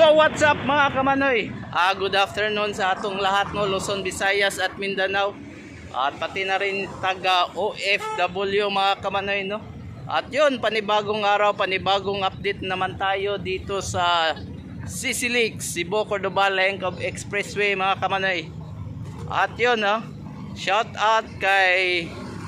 So what's up mga kamanoy? Good afternoon sa atong lahat no, Luzon, Visayas at Mindanao. At pati na rin taga OFW mga kamanoy no. At yun, panibagong araw, panibagong update naman tayo dito sa Sisilig, Cebu, Cordoba, Lengcob Expressway mga kamanoy. At yun no, shout out kay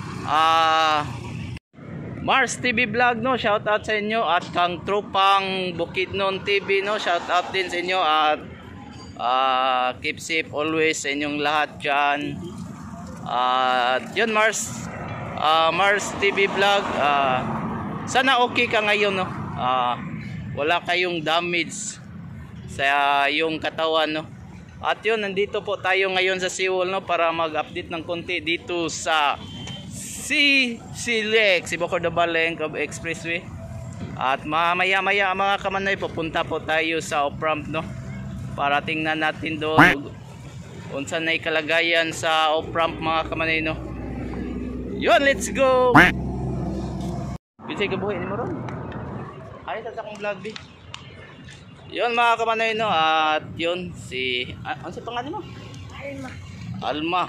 Mars TV Vlog no, shout out sa inyo, at kang Tropang Bukidnon TV no, shout out din sa inyo, at keep safe always sa inyong lahat dyan. At yun Mars TV Vlog, sana okay ka ngayon no, wala kayong damage sa yung katawan no. At yun, nandito po tayo ngayon sa Seawall no, para mag-update ng konti dito sa Sisilig, Cebu, Cordoba, Lengcob Expressway. At maya-maya mga kamanoy, pupunta po tayo sa off-ramp no, para tingnan natin doon unsa na kalagayan sa off-ramp mga kamanoy no. Yun, let's go. Bisay ka buhay ni mo ron. Ay, sa akong vlog bi. Yun mga kamanoy no, at yun ano si pangalan mo? Alma.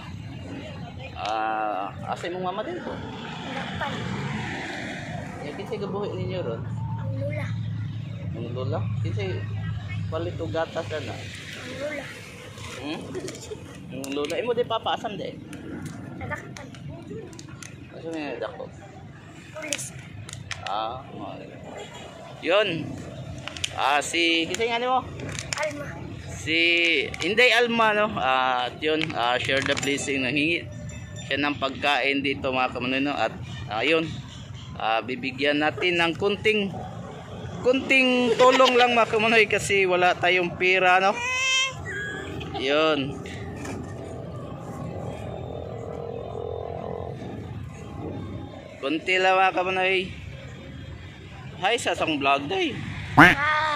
Asay mong mama din po? Nakpan. Kinsay gabuhi ninyo ron? Ang lula. Ang lula? Kinsay palit o gatas na? Ang lula. Ang lula? Imo di papaasam di? Nadakpan. Asa may nadako? Pulis. Yun. Kinsay nga mo? Alma. Si Inday Alma no. At yun, share the blessing, nanghingi siya ng pagkain dito mga kamanoy no. At ayun, bibigyan natin ng kunting tulong lang mga kamanoy, kasi wala tayong pera no. Yun. Kunti lang mga kamanoy. Hi sa isang vlog day. Hi.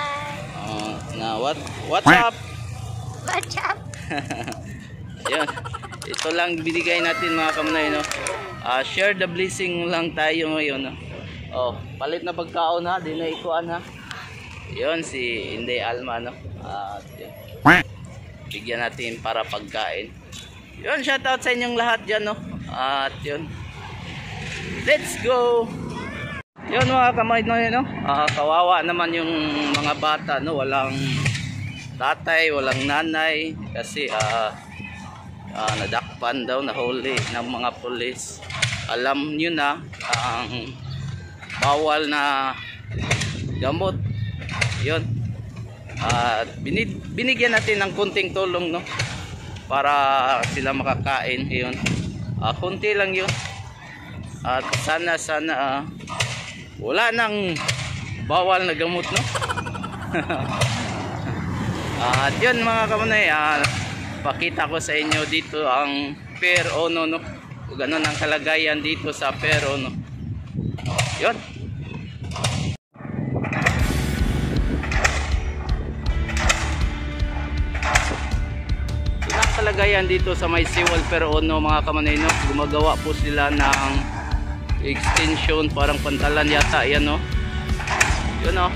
What's up? What's up? Yun. Ito lang binigay natin mga kamanoy no. Share the blessing lang tayo ngayon no. Palit na pagkaon ha, di na ikuan ha. Yun si Inday Alma no. Yun. Bigyan natin para pagkain. Yun, shout out sa inyong lahat dyan no. At yun, let's go. Yun mga kamanoy no, kawawa naman yung mga bata no, walang tatay, walang nanay, kasi nadakpan daw, nahuli ng mga pulis. Alam nyo na ang bawal na gamot. Yun. At binigyan natin ng kunting tulong no, para sila makakain. Yun. Kunti lang yun. At sana wala nang bawal na gamot no. At yun mga kamanoy, pakita ko sa inyo dito ang Per Ono no. Ganun ang kalagayan dito sa Per Ono. Yun. Yun ang kalagayan dito sa may Seawall Per Ono mga kamanoy no. Gumagawa po sila ng extension, parang pantalan yata yan no. Yun no.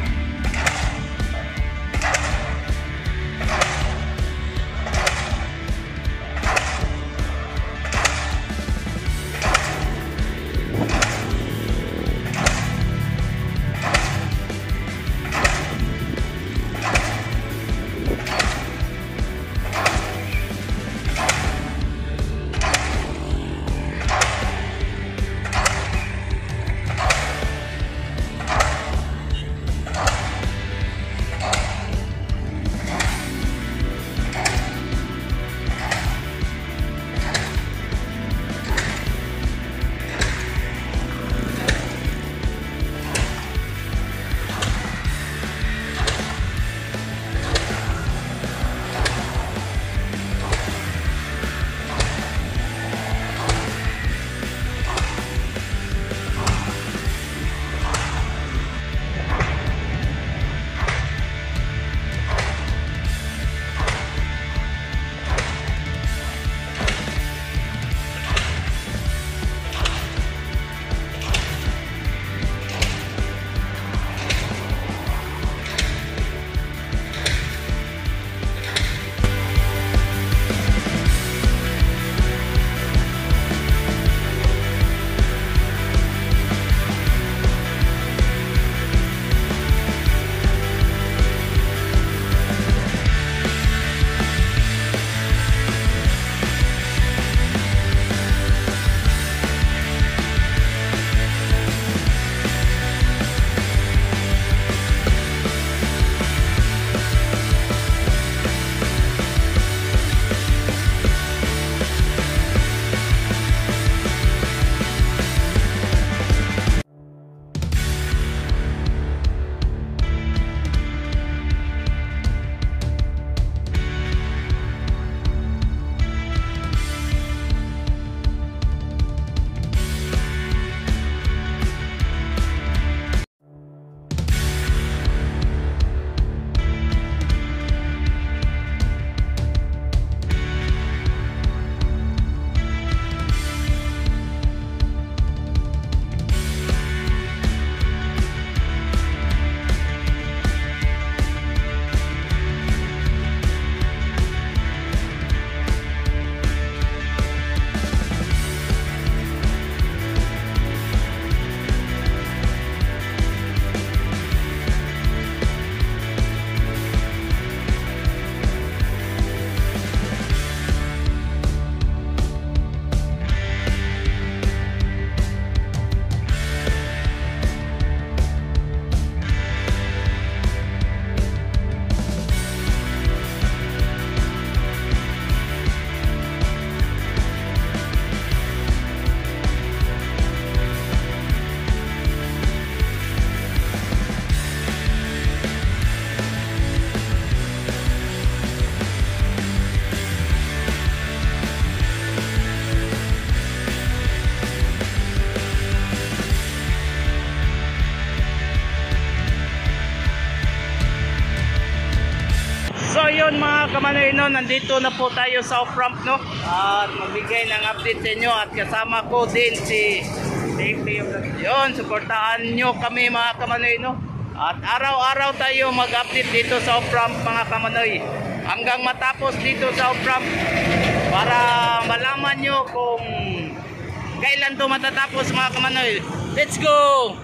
mga kamanoy, no, nandito na po tayo sa off-ramp, no, at magbigay ng update sa inyo at kasama ko din si yun, suportahan nyo kami mga kamanoy, no, at araw-araw tayo mag-update dito sa off-ramp mga kamanoy hanggang matapos dito sa off-ramp para malaman nyo kung kailan to matatapos mga kamanoy. Let's go!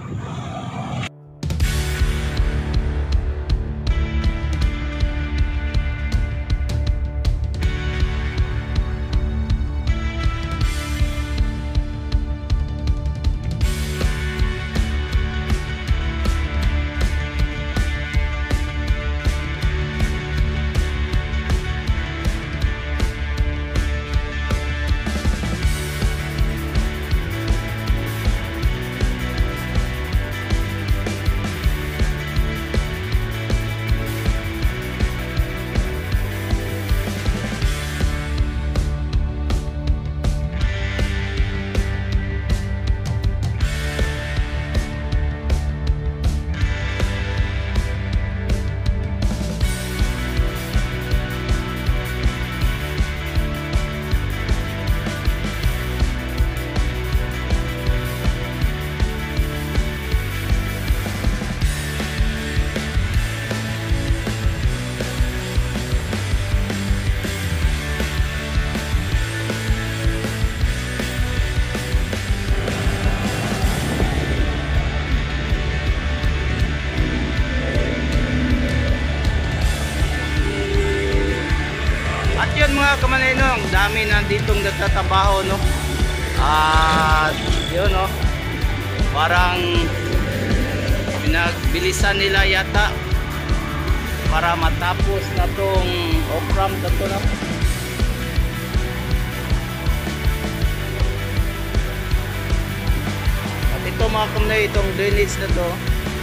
Mga kamanay, no, ang dami na ditong nagtatrabaho, no, at yun, no, parang pinagbilisan nila yata para matapos na tong off-ramp na to, no. At ito mga kamanay, itong drainage na to,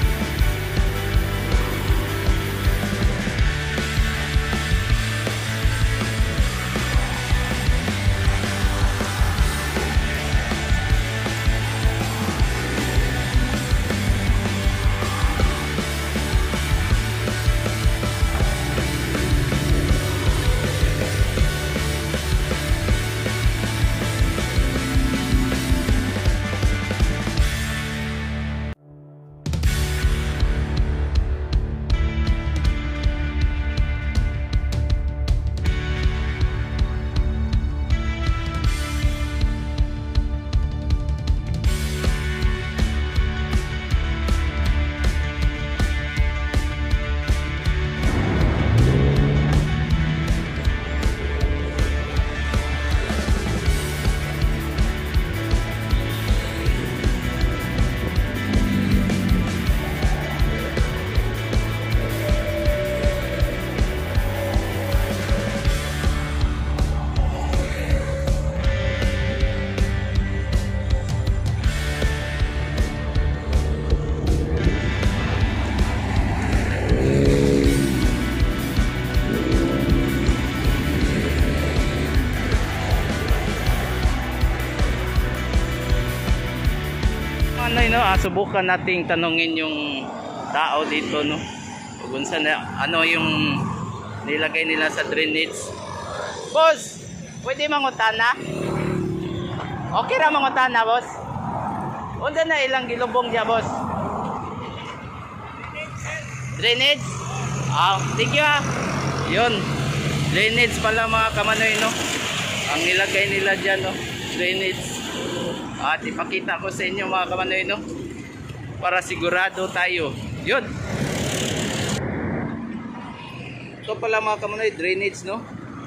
no, subukan nating tanungin yung tao dito, no, kung saan ano yung nilagay nila sa drainage. Boss, pwede mangutana? Okay ra mangutana, boss? Unsa na ilang gilubong diya, boss? Drainage? Thank you, yun, drainage pala mga kamanoy, no, ang nilagay nila dyan, no, drainage. At ipakita ko sa inyo mga kamanoy, no, para sigurado tayo. Yun, ito pala mga kamanoy, drainage, no.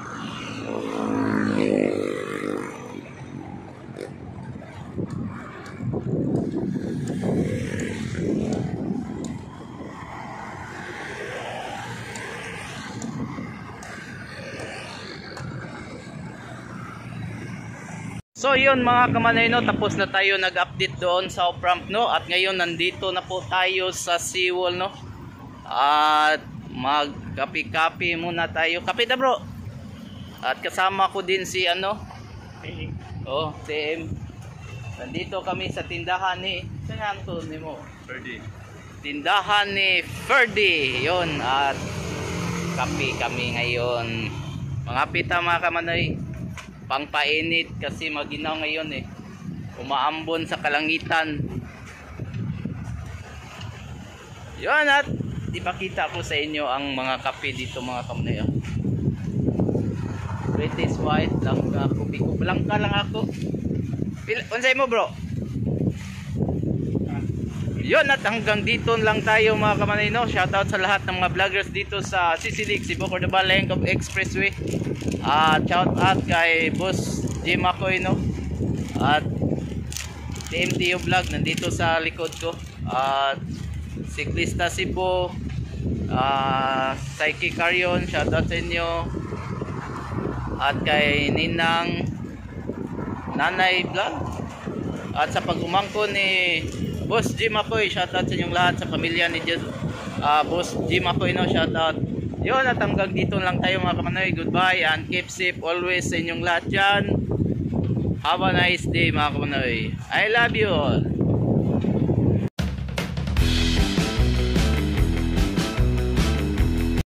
So yun mga kamanay, no, tapos na tayo nag-update doon sa off-ramp, no, at ngayon nandito na po tayo sa seawall, no, at magkapi-kapi muna tayo. Kape na bro. At kasama ko din si ano, TM. Nandito kami sa tindahan ni, saan to ni mo? Ferdy. Tindahan ni Ferdy, yun, at Magkape kami ngayon. Mga pita mga kamanoy. Pangpainit kasi maginaw ngayon eh. Umaambon sa kalangitan. Yun at ipakita ko sa inyo ang mga kape dito mga kamanoy. British white lang ako. Blanca lang ako. Unsay mo bro? Yun at hanggang dito lang tayo mga kamanoy no. Shoutout sa lahat ng mga vloggers dito sa Sisilig, Cebu, Cordova, Lengkop Expressway. At shoutout kay Boss Jim Makoy no. At TMTU Vlog nandito sa likod ko. At Siklista Cebu, Psyche Carrion, shoutout sa inyo. At kay Ninang Nanay Vlog. At sa pag-umangko ni Boss Jim Makoy, shoutout sa inyong lahat sa pamilya ni Boss Jim Makoy no, shoutout. Yun at hanggang dito lang tayo mga kamanoy. Goodbye and keep safe always sa inyong lahat dyan. Have a nice day mga kamanoy. I love you all.